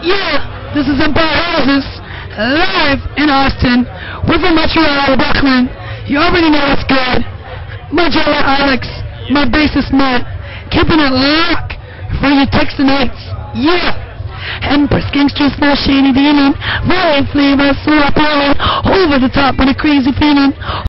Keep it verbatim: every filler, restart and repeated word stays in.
Yeah, this is Empire Houses, live in Austin, with the Montreal Brooklyn. You already know what's good. My drummer Alex, my bassist Matt, keeping it locked for your Texanites. Yeah. Empress, gangster, small shady demon, violent flavor, so I over the top with a crazy feeling.